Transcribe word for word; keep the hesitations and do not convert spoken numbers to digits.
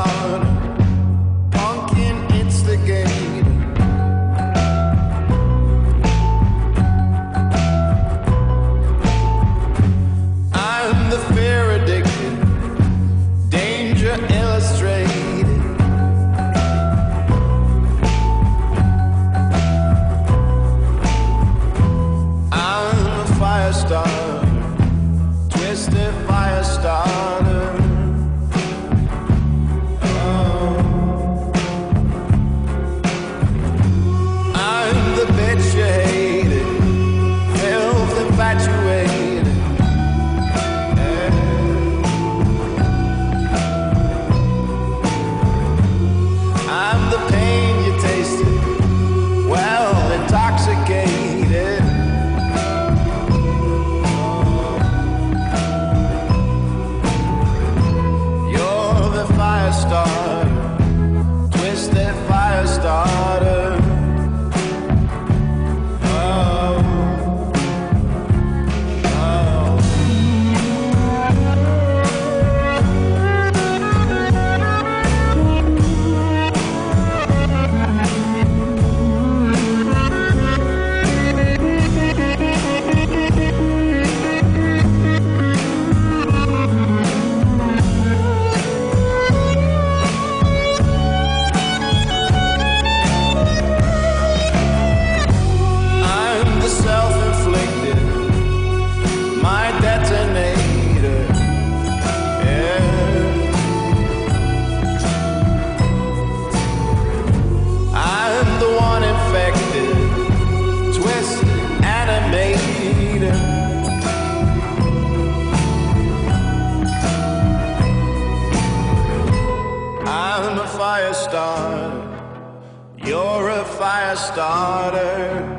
starter, pumpkin instigator. I'm the fear addicted, danger illustrated. I'm a fire starter, twisted fire starter. Oh. I'm the bitch you hated, filth infatuated. Yeah. I'm the pain you tasted, well intoxicated. Fire starter, twisted fire starter. Oh, oh. I'm a fire starter, you're a fire starter.